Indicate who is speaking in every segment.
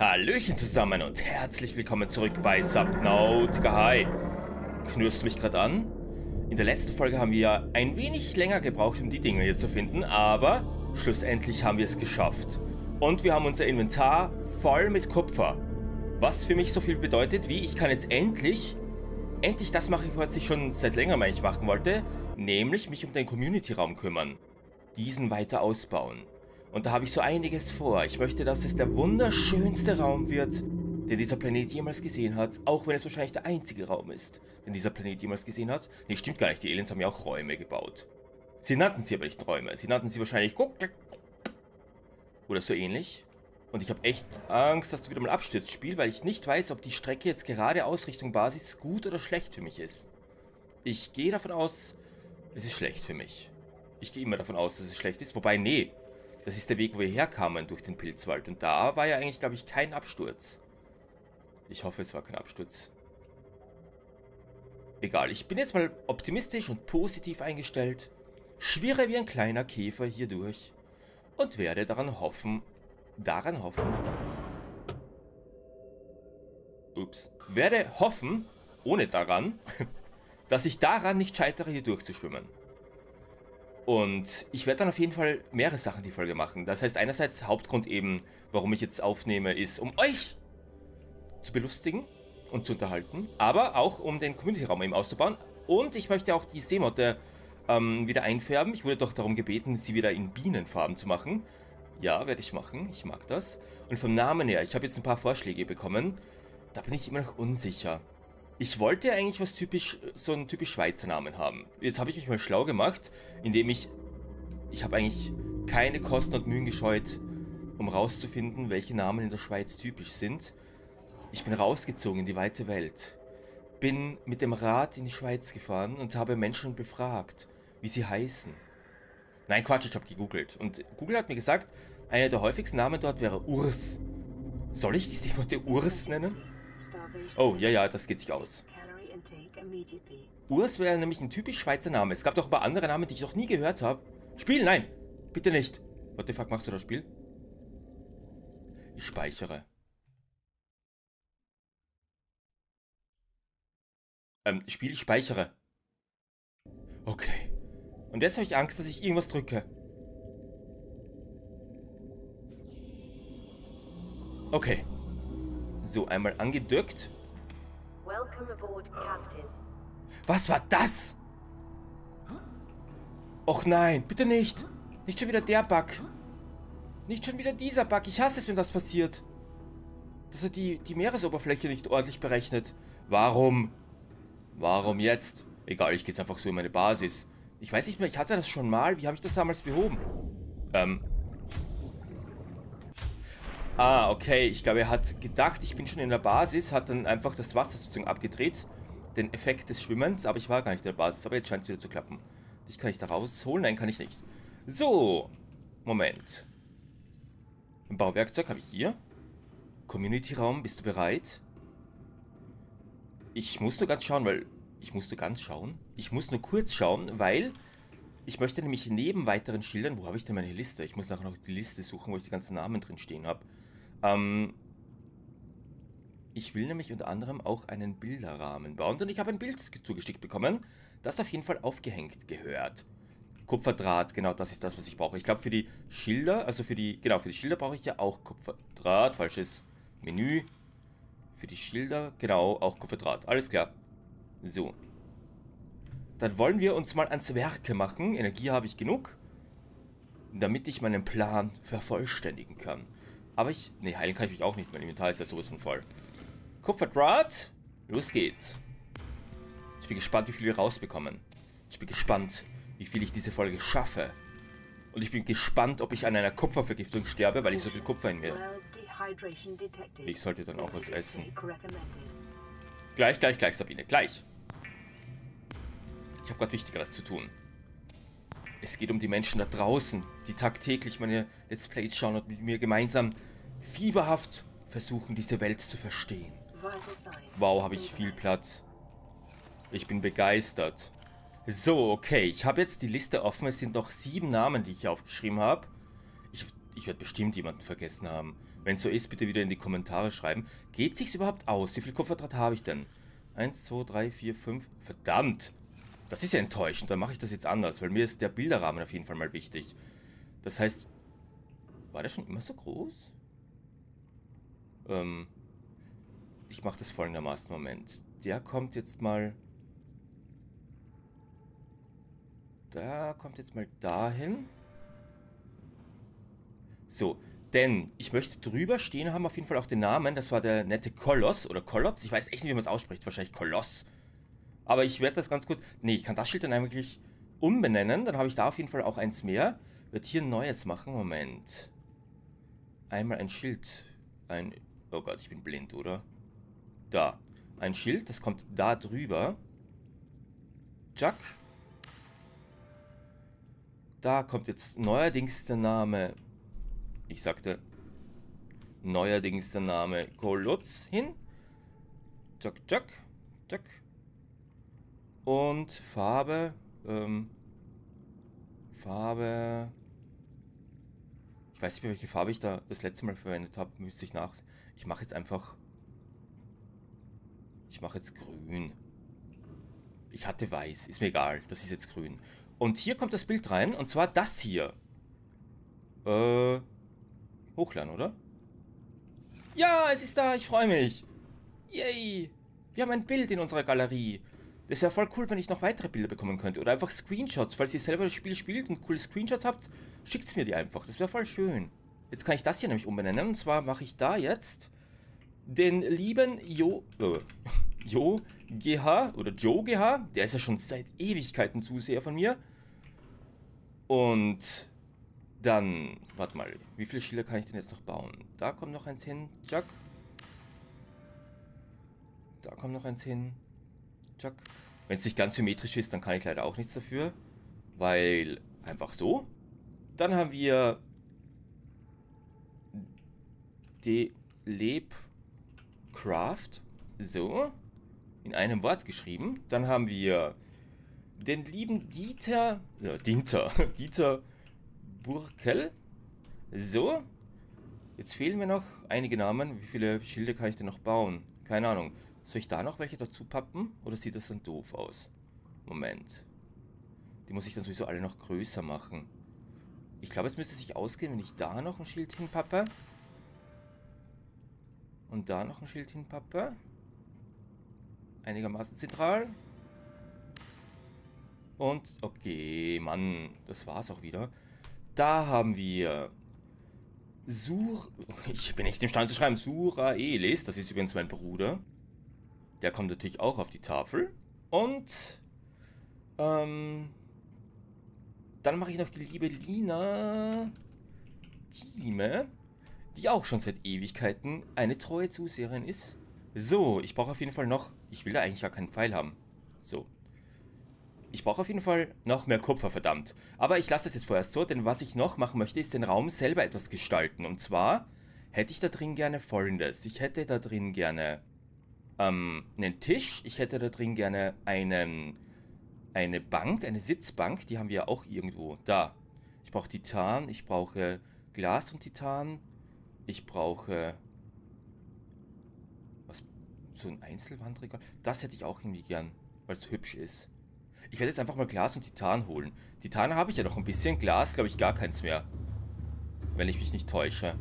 Speaker 1: Hallöchen zusammen und herzlich willkommen zurück bei Subnautica. Hi. Knurrst du mich gerade an? In der letzten Folge haben wir ja ein wenig länger gebraucht, um die Dinge hier zu finden, aber schlussendlich haben wir es geschafft. Und wir haben unser Inventar voll mit Kupfer. Was für mich so viel bedeutet, wie ich kann jetzt endlich das machen, was ich schon seit längerem eigentlich machen wollte, nämlich mich um den Community-Raum kümmern. Diesen weiter ausbauen. Und da habe ich so einiges vor. Ich möchte, dass es der wunderschönste Raum wird, den dieser Planet jemals gesehen hat. Auch wenn es wahrscheinlich der einzige Raum ist, den dieser Planet jemals gesehen hat. Nee, stimmt gar nicht. Die Aliens haben ja auch Räume gebaut. Sie nannten sie aber nicht Räume. Sie nannten sie wahrscheinlich oder so ähnlich. Und ich habe echt Angst, dass du wieder mal abstürzt, Spiel, weil ich nicht weiß, ob die Strecke jetzt geradeaus Richtung Basis gut oder schlecht für mich ist. Ich gehe davon aus, es ist schlecht für mich. Ich gehe immer davon aus, dass es schlecht ist. Wobei, nee. Das ist der Weg, wo wir herkamen durch den Pilzwald. Und da war ja eigentlich, glaube ich, kein Absturz. Ich hoffe, es war kein Absturz. Egal, ich bin jetzt mal optimistisch und positiv eingestellt. Schwirre wie ein kleiner Käfer hier durch. Und werde daran hoffen. Werde hoffen, ohne daran, dass ich daran nicht scheitere, hier durchzuschwimmen. Und ich werde dann auf jeden Fall mehrere Sachen die Folge machen. Das heißt, einerseits Hauptgrund eben, warum ich jetzt aufnehme, ist, um euch zu belustigen und zu unterhalten. Aber auch, um den Community-Raum eben auszubauen. Und ich möchte auch die Seemotte wieder einfärben. Ich wurde doch darum gebeten, sie wieder in Bienenfarben zu machen. Ja, werde ich machen. Ich mag das. Und vom Namen her, ich habe jetzt ein paar Vorschläge bekommen. Da bin ich immer noch unsicher. Ich wollte eigentlich so einen typisch Schweizer Namen haben. Jetzt habe ich mich mal schlau gemacht, indem ich habe eigentlich keine Kosten und Mühen gescheut, um rauszufinden, welche Namen in der Schweiz typisch sind. Ich bin rausgezogen in die weite Welt. Bin mit dem Rad in die Schweiz gefahren und habe Menschen befragt, wie sie heißen. Nein, Quatsch, ich habe gegoogelt. Und Google hat mir gesagt, einer der häufigsten Namen dort wäre Urs. Soll ich die Seemotte Urs nennen? Oh, ja, das geht sich aus. Urs wäre nämlich ein typisch Schweizer Name. Es gab doch aber andere Namen, die ich noch nie gehört habe. Spiel, nein! Bitte nicht. What the fuck machst du da, Spiel? Ich speichere. Spiel, ich speichere. Okay. Und jetzt habe ich Angst, dass ich irgendwas drücke. Okay. So, einmal angedrückt. Was war das? Och nein, bitte nicht. Nicht schon wieder der Bug. Nicht schon wieder dieser Bug. Ich hasse es, wenn das passiert. Dass er die Meeresoberfläche nicht ordentlich berechnet. Warum? Warum jetzt? Egal, ich gehe jetzt einfach so in meine Basis. Ich weiß nicht mehr, ich hatte das schon mal. Wie habe ich das damals behoben? Okay. Ich glaube, er hat gedacht, ich bin schon in der Basis, hat dann einfach das Wasser sozusagen abgedreht. Den Effekt des Schwimmens, aber ich war gar nicht in der Basis. Aber jetzt scheint es wieder zu klappen. Dich kann ich da rausholen? Nein, kann ich nicht. So. Moment. Ein Bauwerkzeug habe ich hier. Community-Raum, bist du bereit? Ich muss nur kurz schauen, weil ich möchte nämlich neben weiteren Schildern, wo habe ich denn meine Liste? Ich muss nachher noch die Liste suchen, wo ich die ganzen Namen drin stehen habe. Ich will nämlich unter anderem auch einen Bilderrahmen bauen und ich habe ein Bild zugeschickt bekommen, das auf jeden Fall aufgehängt gehört. Kupferdraht, genau, das ist das, was ich brauche. Ich glaube, für die Schilder, für die Schilder brauche ich ja auch Kupferdraht, falsches Menü. Für die Schilder, genau, auch Kupferdraht. Alles klar. So. Dann wollen wir uns mal ans Werke machen. Energie habe ich genug, damit ich meinen Plan vervollständigen kann. Aber ne, heilen kann ich mich auch nicht. Mein Inventar ist ja sowas von voll. Kupferdraht, los geht's. Ich bin gespannt, wie viel wir rausbekommen. Ich bin gespannt, wie viel ich diese Folge schaffe. Und ich bin gespannt, ob ich an einer Kupfervergiftung sterbe, weil ich so viel Kupfer in mir habe. Ich sollte dann auch was essen. Gleich, Sabine, gleich. Ich habe gerade Wichtigeres zu tun. Es geht um die Menschen da draußen, die tagtäglich meine Let's Plays schauen und mit mir gemeinsam fieberhaft versuchen, diese Welt zu verstehen. Wow, habe ich viel Platz. Ich bin begeistert. So, okay, ich habe jetzt die Liste offen. Es sind noch 7 Namen, die ich hier aufgeschrieben habe. Ich werde bestimmt jemanden vergessen haben. Wenn so ist, bitte wieder in die Kommentare schreiben. Geht sich's überhaupt aus? Wie viel Kupferdraht habe ich denn? 1, 2, 3, 4, 5. Verdammt! Das ist ja enttäuschend. Dann mache ich das jetzt anders, weil mir ist der Bilderrahmen auf jeden Fall mal wichtig. Das heißt, war der schon immer so groß? Ich mache das folgendermaßen. Moment. Der kommt jetzt mal... Da kommt jetzt mal dahin. So, denn ich möchte drüber stehen haben auf jeden Fall auch den Namen. Das war der nette Koloss oder Kolotz. Ich weiß echt nicht, wie man es ausspricht. Wahrscheinlich Koloss. Aber ich werde das ganz kurz... Nee, ich kann das Schild dann eigentlich umbenennen. Dann habe ich da auf jeden Fall auch eins mehr. Wird hier ein neues machen. Moment. Einmal ein Schild. Oh Gott, ich bin blind, oder? Da. Ein Schild, das kommt da drüber. Jack. Da kommt jetzt neuerdings der Name... Ich sagte neuerdings der Name Kolotz hin. Jack, Jack, Jack. Und Farbe, Farbe... Ich weiß nicht mehr, welche Farbe ich da das letzte Mal verwendet habe. Müsste ich nach... Ich mache jetzt einfach... Ich mache jetzt grün. Ich hatte weiß. Ist mir egal. Das ist jetzt grün. Und hier kommt das Bild rein. Und zwar das hier. Hochladen, oder? Ja, es ist da. Ich freue mich. Yay. Wir haben ein Bild in unserer Galerie. Das wäre voll cool, wenn ich noch weitere Bilder bekommen könnte. Oder einfach Screenshots. Falls ihr selber das Spiel spielt und coole Screenshots habt, schickt mir die einfach. Das wäre voll schön. Jetzt kann ich das hier nämlich umbenennen. Und zwar mache ich da jetzt den lieben Jo GH oder Joe GH. Der ist ja schon seit Ewigkeiten Zuseher von mir. Und dann, warte mal, wie viele Schilder kann ich denn jetzt noch bauen? Da kommt noch eins hin. Jack. Da kommt noch eins hin. Jack. Wenn es nicht ganz symmetrisch ist, dann kann ich leider auch nichts dafür. Weil, einfach so. Dann haben wir die Lebcraft. So. In einem Wort geschrieben. Dann haben wir den lieben Dieter. Ja, Dieter Burkel. So. Jetzt fehlen mir noch einige Namen. Wie viele Schilde kann ich denn noch bauen? Keine Ahnung. Soll ich da noch welche dazu pappen? Oder sieht das dann doof aus? Moment. Die muss ich dann sowieso alle noch größer machen. Ich glaube, es müsste sich ausgehen, wenn ich da noch ein Schild hinpappe. Und da noch ein Schild hinpappe. Einigermaßen zentral. Und, okay, Mann, das war's auch wieder. Da haben wir ich bin nicht imstande zu schreiben. Suraelis, das ist übrigens mein Bruder. Der kommt natürlich auch auf die Tafel. Und dann mache ich noch die liebe Lina Thieme, die auch schon seit Ewigkeiten eine treue Zuseherin ist. So, ich brauche auf jeden Fall noch... Ich will da eigentlich gar keinen Pfeil haben. So. Ich brauche auf jeden Fall noch mehr Kupfer, verdammt. Aber ich lasse das jetzt vorerst so, denn was ich noch machen möchte, ist den Raum selber etwas gestalten. Und zwar hätte ich da drin gerne Folgendes. Ich hätte da drin gerne einen Tisch. Ich hätte da drin gerne eine Bank, eine Sitzbank. Die haben wir ja auch irgendwo. Da. Ich brauche Titan, ich brauche Glas und Titan. Ich brauche... Was? So ein Einzelwandregal? Das hätte ich auch irgendwie gern, weil es hübsch ist. Ich werde jetzt einfach mal Glas und Titan holen. Titan habe ich ja noch ein bisschen. Glas, glaube ich, gar keins mehr. Wenn ich mich nicht täusche.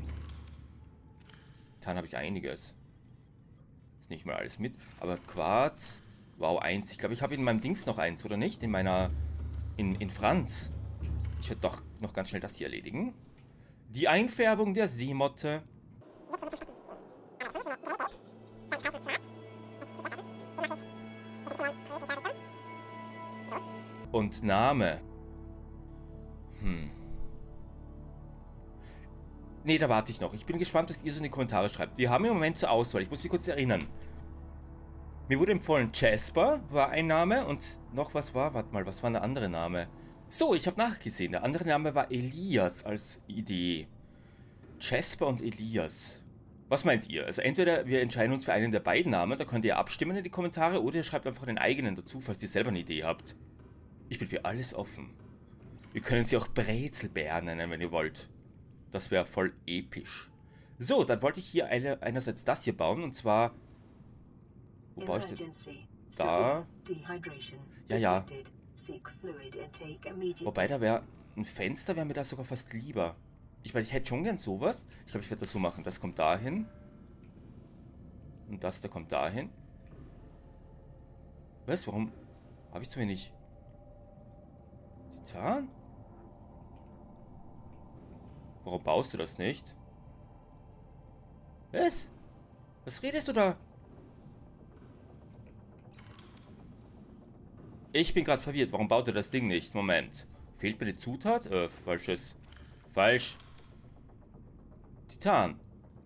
Speaker 1: Titan habe ich einiges. Ist nicht mal alles mit. Aber Quarz. Wow, eins. Ich glaube, ich habe in meinem Dings noch eins, oder nicht? In meiner... In Franz. Ich werde doch noch ganz schnell das hier erledigen. Die Einfärbung der Seemotte. Und Name. Nee, da warte ich noch. Ich bin gespannt, was ihr so in die Kommentare schreibt. Wir haben im Moment zur Auswahl. Ich muss mich kurz erinnern. Mir wurde empfohlen, Jasper war ein Name und noch was war... Warte mal, was war der andere Name? So, ich habe nachgesehen. Der andere Name war Elias als Idee. Jasper und Elias. Was meint ihr? Also entweder wir entscheiden uns für einen der beiden Namen, da könnt ihr abstimmen in die Kommentare, oder ihr schreibt einfach den eigenen dazu, falls ihr selber eine Idee habt. Ich bin für alles offen. Wir können sie auch Brezelbär nennen, wenn ihr wollt. Das wäre voll episch. So, dann wollte ich hier einerseits das hier bauen, und zwar... Wo baue ich denn? Da. Ja, ja. Wobei, da wäre ein Fenster, wäre mir da sogar fast lieber. Ich hätte schon gern sowas. Ich glaube, ich werde das so machen. Das kommt dahin. Und das da kommt dahin. Was? Warum habe ich zu wenig Titan? Warum baust du das nicht? Was? Was redest du da? Ich bin gerade verwirrt. Warum baut er das Ding nicht? Moment. Fehlt mir eine Zutat? Falsches. Falsch. Titan.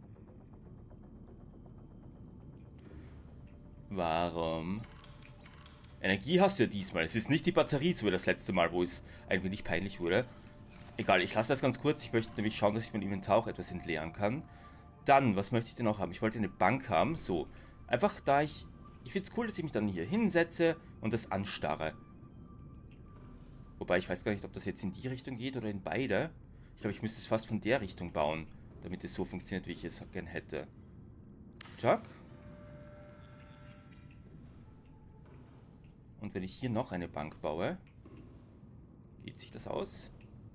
Speaker 1: Warum? Energie hast du ja diesmal. Es ist nicht die Batterie, so wie das letzte Mal, wo es ein wenig peinlich wurde. Egal, ich lasse das ganz kurz. Ich möchte nämlich schauen, dass ich mein Inventar auch etwas entleeren kann. Dann, was möchte ich denn noch haben? Ich wollte eine Bank haben. So. Einfach da ich finde es cool, dass ich mich dann hier hinsetze und das anstarre. Wobei, ich weiß gar nicht, ob das jetzt in die Richtung geht oder in beide. Ich glaube, ich müsste es fast von der Richtung bauen, damit es so funktioniert, wie ich es gern hätte. Chuck. Und wenn ich hier noch eine Bank baue, geht sich das aus?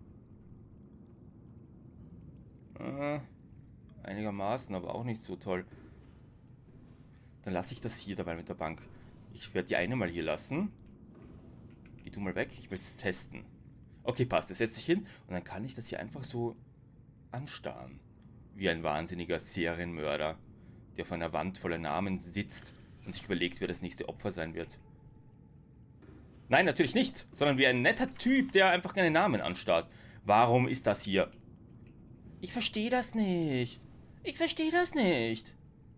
Speaker 1: Einigermaßen, aber auch nicht so toll. Dann lasse ich das hier dabei mit der Bank. Ich werde die eine mal hier lassen. Geh du mal weg, ich möchte es testen. Okay, passt, das setze ich hin und dann kann ich das hier einfach so anstarren. Wie ein wahnsinniger Serienmörder, der auf einer Wand voller Namen sitzt und sich überlegt, wer das nächste Opfer sein wird. Nein, natürlich nicht, sondern wie ein netter Typ, der einfach keine Namen anstarrt. Warum ist das hier? Ich verstehe das nicht. Ich verstehe das nicht.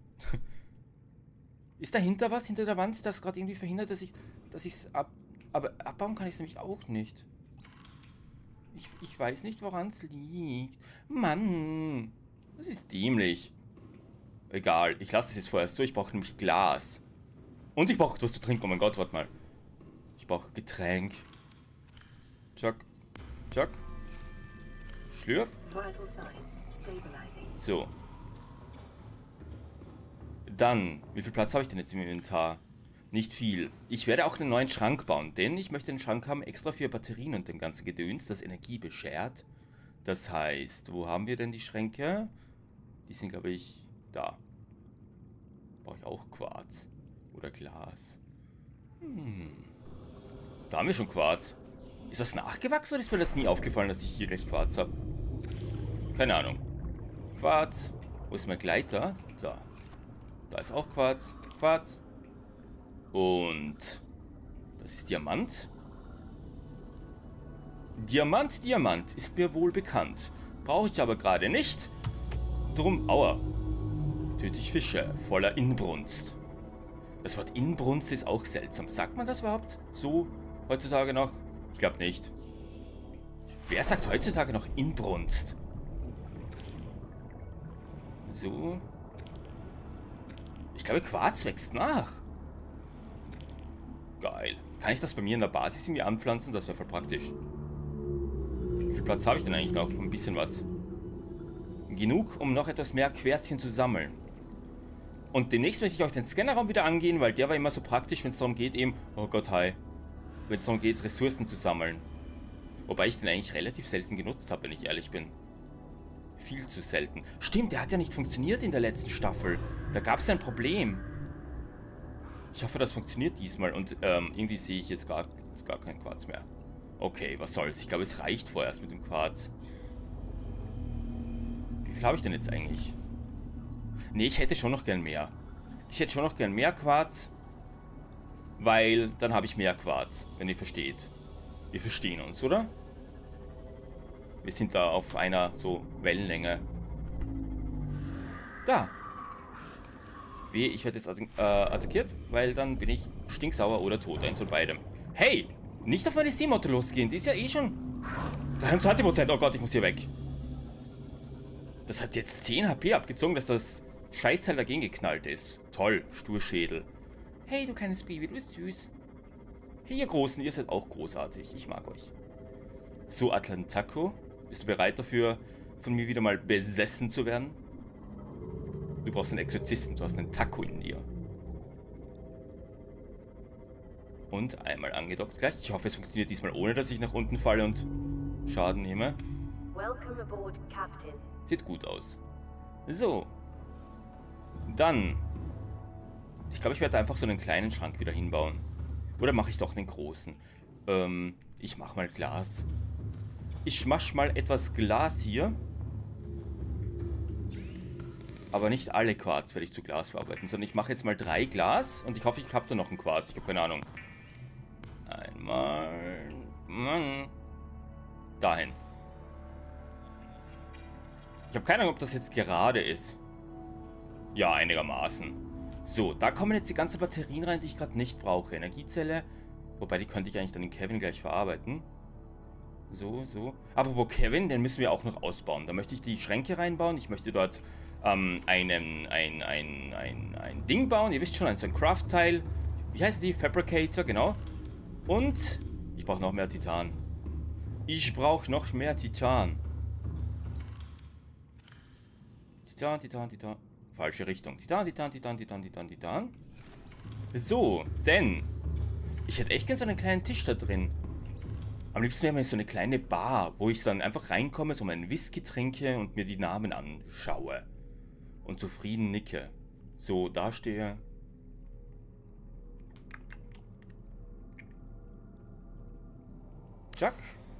Speaker 1: Ist dahinter was, hinter der Wand, das gerade irgendwie verhindert, dass ich es aber abbauen kann ich es nämlich auch nicht. Ich weiß nicht, woran es liegt. Mann, das ist dämlich. Egal, ich lasse es jetzt vorerst so. Ich brauche nämlich Glas. Und ich brauche etwas zu trinken. Oh mein Gott, warte mal. Ich brauche Getränk. Chuck. Chuck. Schlürf. So. Dann, wie viel Platz habe ich denn jetzt im Inventar? Nicht viel. Ich werde auch einen neuen Schrank bauen, denn ich möchte einen Schrank haben, extra für Batterien und dem ganzen Gedöns, das Energie beschert. Das heißt, wo haben wir denn die Schränke? Die sind, glaube ich, da. Brauche ich auch Quarz. Oder Glas. Da haben wir schon Quarz. Ist das nachgewachsen oder ist mir das nie aufgefallen, dass ich hier gleich Quarz habe? Keine Ahnung. Quarz. Wo ist mein Gleiter? Da. Da ist auch Quarz. Quarz. Und das ist Diamant. Diamant ist mir wohl bekannt. Brauche ich aber gerade nicht. Drum, aua. Töte ich Fische voller Inbrunst. Das Wort Inbrunst ist auch seltsam. Sagt man das überhaupt so heutzutage noch? Ich glaube nicht. Wer sagt heutzutage noch Inbrunst? So. Ich glaube, Quarz wächst nach. Geil. Kann ich das bei mir in der Basis irgendwie anpflanzen? Das wäre voll praktisch. Wie viel Platz habe ich denn eigentlich noch? Ein bisschen was. Genug, um noch etwas mehr Querzchen zu sammeln. Und demnächst möchte ich auch den Scannerraum wieder angehen, weil der war immer so praktisch, wenn es darum geht, eben... Oh Gott, hi. Wenn es darum geht, Ressourcen zu sammeln. Wobei ich den eigentlich relativ selten genutzt habe, wenn ich ehrlich bin. Viel zu selten. Stimmt, der hat ja nicht funktioniert in der letzten Staffel. Da gab es ein Problem. Ich hoffe, das funktioniert diesmal. Und irgendwie sehe ich jetzt gar keinen Quarz mehr. Okay, was soll's. Ich glaube, es reicht vorerst mit dem Quarz. Wie viel habe ich denn jetzt eigentlich? Nee, ich hätte schon noch gern mehr. Ich hätte schon noch gern mehr Quarz. Weil dann habe ich mehr Quarz, wenn ihr versteht. Wir verstehen uns, oder? Wir sind da auf einer so Wellenlänge. Da. Wehe, ich werde jetzt attackiert, weil dann bin ich stinksauer oder tot. Eins von beidem. Hey! Nicht auf meine Seemotte losgehen. Die ist ja eh schon 23%. Oh Gott, ich muss hier weg. Das hat jetzt 10 HP abgezogen, dass das Scheißteil dagegen geknallt ist. Toll, Sturschädel. Hey, du kleines Baby, du bist süß. Hey, ihr Großen, ihr seid auch großartig. Ich mag euch. So, Atlantaco, bist du bereit dafür, von mir wieder mal besessen zu werden? Du brauchst einen Exorzisten, du hast einen Taco in dir. Und einmal angedockt gleich. Ich hoffe, es funktioniert diesmal ohne, dass ich nach unten falle und Schaden nehme.
Speaker 2: Welcome aboard, Captain.
Speaker 1: Sieht gut aus. So. Dann. Ich glaube, ich werde einfach so einen kleinen Schrank wieder hinbauen. Oder mache ich doch einen großen? Ich mache mal Glas. Ich schmasch mal etwas Glas hier. Aber nicht alle Quarz werde ich zu Glas verarbeiten, sondern ich mache jetzt mal 3 Glas und ich hoffe, ich habe da noch ein Quarz. Ich habe keine Ahnung. Einmal. Mann. Dahin. Ich habe keine Ahnung, ob das jetzt gerade ist. Ja, einigermaßen. So, da kommen jetzt die ganzen Batterien rein, die ich gerade nicht brauche. Energiezelle. Wobei, die könnte ich eigentlich dann in Kevin gleich verarbeiten. So, so. Apropos Kevin, den müssen wir auch noch ausbauen. Da möchte ich die Schränke reinbauen. Ich möchte dort ein Ding bauen. Ihr wisst schon, so ein Craft-Teil. Wie heißt die? Fabricator, genau. Und ich brauche noch mehr Titan. Ich brauche noch mehr Titan. Titan, Titan, Titan. Falsche Richtung. Titan, Titan, Titan, Titan, Titan, Titan. So, denn ich hätte echt gerne so einen kleinen Tisch da drin. Am liebsten wäre mir so eine kleine Bar, wo ich dann einfach reinkomme, so meinen Whisky trinke und mir die Namen anschaue. Und zufrieden nicke. So, da stehe. Jack.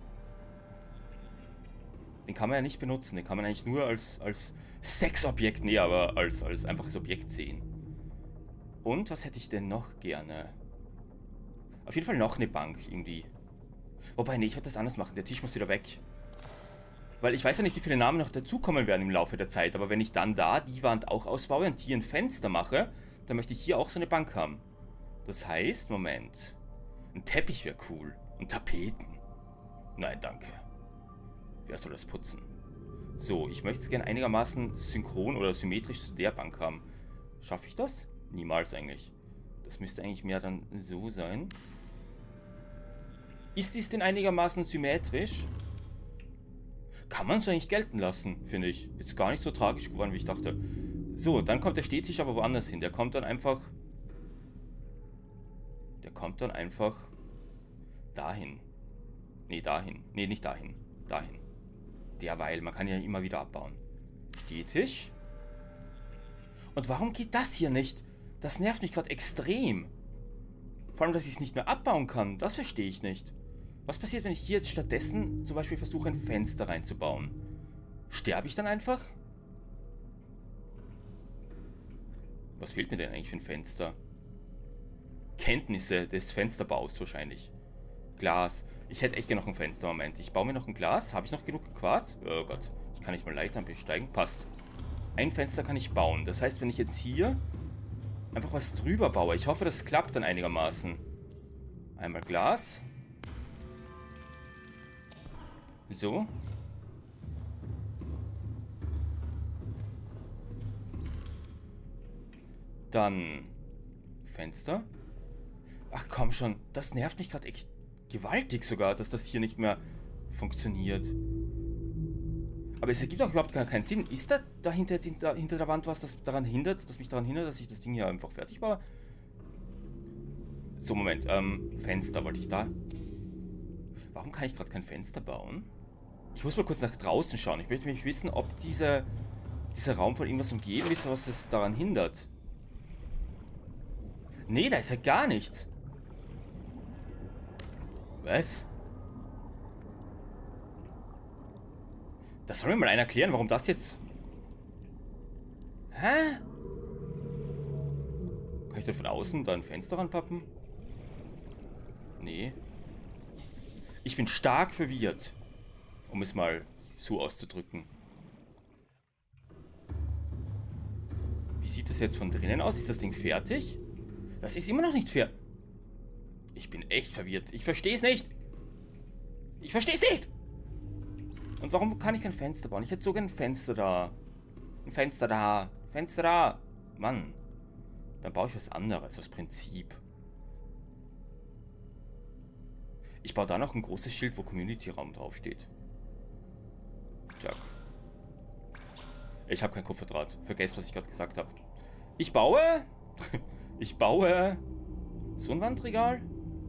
Speaker 1: Den kann man ja nicht benutzen. Den kann man eigentlich nur als Sexobjekt, nee, aber als einfaches Objekt sehen. Und was hätte ich denn noch gerne? Auf jeden Fall noch eine Bank irgendwie. Wobei, nee, ich werde das anders machen. Der Tisch muss wieder weg. Weil ich weiß ja nicht, wie viele Namen noch dazukommen werden im Laufe der Zeit. Aber wenn ich dann da die Wand auch ausbaue und hier ein Fenster mache, dann möchte ich hier auch so eine Bank haben. Das heißt, Moment. Ein Teppich wäre cool. Und Tapeten. Nein, danke. Wer soll das putzen? So, ich möchte es gerne einigermaßen synchron oder symmetrisch zu der Bank haben. Schaffe ich das? Niemals eigentlich. Das müsste eigentlich mehr dann so sein. Ist dies denn einigermaßen symmetrisch? Kann man es eigentlich gelten lassen, finde ich. Jetzt gar nicht so tragisch geworden, wie ich dachte. So, dann kommt der Stehtisch aber woanders hin. Der kommt dann einfach... dahin. Nee, dahin. Nee, nicht dahin. Dahin. Derweil, man kann ja immer wieder abbauen. Stehtisch. Und warum geht das hier nicht? Das nervt mich gerade extrem. Vor allem, dass ich es nicht mehr abbauen kann. Das verstehe ich nicht. Was passiert, wenn ich hier jetzt stattdessen zum Beispiel versuche, ein Fenster reinzubauen? Sterbe ich dann einfach? Was fehlt mir denn eigentlich für ein Fenster? Kenntnisse des Fensterbaus wahrscheinlich. Glas. Ich hätte echt gerne noch ein Fenster. Moment, ich baue mir noch ein Glas. Habe ich noch genug Quarz? Oh Gott, ich kann nicht mal Leitern besteigen. Passt. Ein Fenster kann ich bauen. Das heißt, wenn ich jetzt hier einfach was drüber baue. Ich hoffe, das klappt dann einigermaßen. Einmal Glas. So. Dann Fenster. Ach komm schon, das nervt mich gerade echt gewaltig sogar, dass das hier nicht mehr funktioniert. Aber es ergibt auch überhaupt gar keinen Sinn. Ist da dahinter jetzt hinter der Wand was, das mich daran hindert, dass ich das Ding hier einfach fertig baue? So, Moment. Fenster wollte ich da. Warum kann ich gerade kein Fenster bauen? Ich muss mal kurz nach draußen schauen. Ich möchte nämlich wissen, ob dieser Raum von irgendwas umgeben ist, was es daran hindert. Nee, da ist ja gar nichts. Was? Das soll mir mal einer erklären, warum das jetzt... Hä? Kann ich da von außen da ein Fenster ranpappen? Nee. Ich bin stark verwirrt. Um es mal so auszudrücken. Wie sieht das jetzt von drinnen aus? Ist das Ding fertig? Das ist immer noch nicht fertig. Ich bin echt verwirrt. Ich verstehe es nicht. Ich verstehe es nicht. Und warum kann ich kein Fenster bauen? Ich hätte sogar ein Fenster da. Ein Fenster da. Fenster da. Mann. Dann baue ich was anderes aus Prinzip. Ich baue da noch ein großes Schild, wo Community-Raum draufsteht. Jack. Ich habe kein Kupferdraht. Vergesst, was ich gerade gesagt habe. Ich baue... ich baue... So ein Wandregal?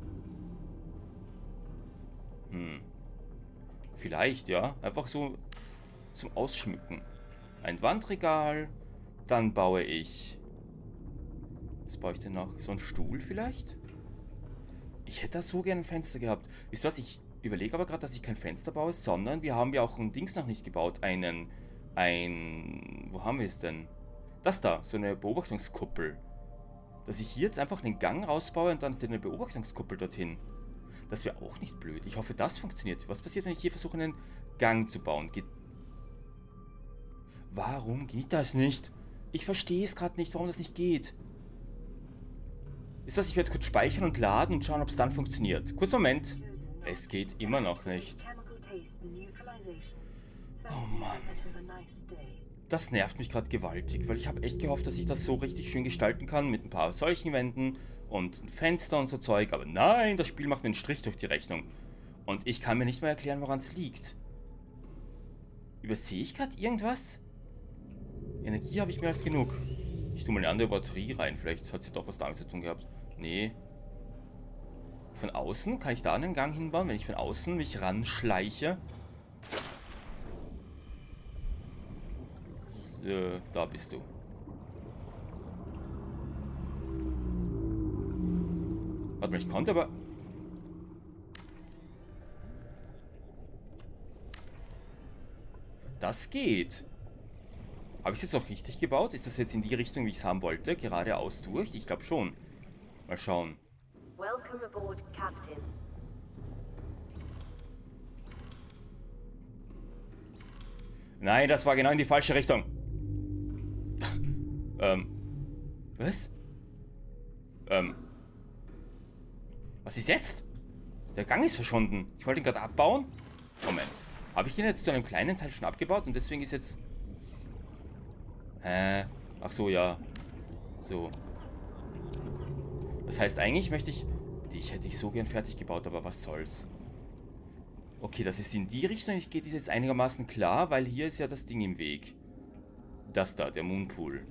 Speaker 1: Vielleicht, ja. Einfach so zum Ausschmücken. Ein Wandregal. Dann baue ich... Was baue ich denn noch? So ein Stuhl vielleicht? Ich hätte da so gerne ein Fenster gehabt. Wisst ihr was? Ich überlege aber gerade, dass ich kein Fenster baue, sondern wir haben ja auch ein Dings noch nicht gebaut. Wo haben wir es denn? Das da, so eine Beobachtungskuppel. Dass ich hier jetzt einfach einen Gang rausbaue und dann eine Beobachtungskuppel dorthin. Das wäre auch nicht blöd. Ich hoffe, das funktioniert. Was passiert, wenn ich hier versuche, einen Gang zu bauen? Warum geht das nicht? Ich verstehe es gerade nicht, warum das nicht geht. Ist das, ich werde kurz speichern und laden und schauen, ob es dann funktioniert. Kurz Moment. Es geht immer noch nicht. Oh Mann. Das nervt mich gerade gewaltig, weil ich habe echt gehofft, dass ich das so richtig schön gestalten kann mit ein paar solchen Wänden und ein Fenster und so Zeug. Aber nein, das Spiel macht mir einen Strich durch die Rechnung. Und ich kann mir nicht mehr erklären, woran es liegt. Übersehe ich gerade irgendwas? Energie habe ich mehr als genug. Ich tue mal eine andere Batterie rein. Vielleicht hat sie doch was damit zu tun gehabt. Nee. Von außen? Kann ich da einen Gang hinbauen, wenn ich von außen mich ranschleiche? Da bist du. Warte mal, ich konnte aber... Das geht. Habe ich es jetzt auch richtig gebaut? Ist das jetzt in die Richtung, wie ich es haben wollte? Geradeaus durch? Ich glaube schon. Mal schauen.
Speaker 2: Welcome aboard, Captain.
Speaker 1: Nein, das war genau in die falsche Richtung. Was? Was ist jetzt? Der Gang ist verschwunden. Ich wollte ihn gerade abbauen. Moment. Habe ich ihn jetzt zu einem kleinen Teil schon abgebaut und deswegen ist jetzt... Ach so, ja. So. Das heißt, eigentlich möchte ich... Dich hätte ich so gern fertig gebaut, aber was soll's. Okay, das ist in die Richtung. Ich gehe das jetzt einigermaßen klar, weil hier ist ja das Ding im Weg. Das da, der Moonpool.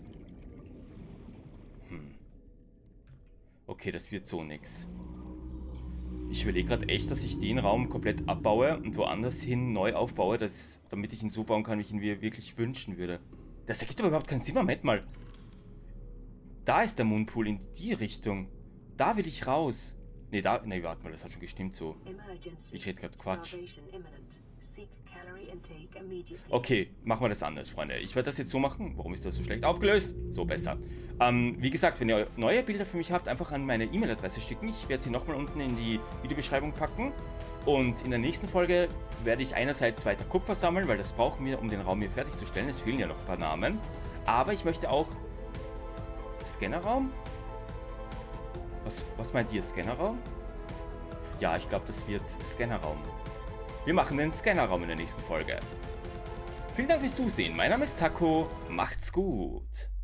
Speaker 1: Okay, das wird so nix. Ich überlege gerade echt, dass ich den Raum komplett abbaue und woanders hin neu aufbaue, damit ich ihn so bauen kann, wie ich ihn mir wirklich wünschen würde. Das ergibt aber überhaupt keinen Sinn. Moment mal. Da ist der Moonpool in die Richtung. Da will ich raus. Nee, warte mal, das hat schon gestimmt so. Ich rede gerade Quatsch. Okay, machen wir das anders, Freunde. Ich werde das jetzt so machen. Warum ist das so schlecht aufgelöst? So besser. Wie gesagt, wenn ihr neue Bilder für mich habt, einfach an meine E-Mail-Adresse schicken. Ich werde sie nochmal unten in die Videobeschreibung packen. Und in der nächsten Folge werde ich einerseits weiter Kupfer sammeln, weil das brauchen wir, um den Raum hier fertigzustellen. Es fehlen ja noch ein paar Namen. Aber ich möchte auch... Scannerraum? Was meint ihr, Scannerraum? Ja, ich glaube, das wird Scannerraum. Wir machen den Scannerraum in der nächsten Folge. Vielen Dank fürs Zusehen. Mein Name ist Taco. Macht's gut.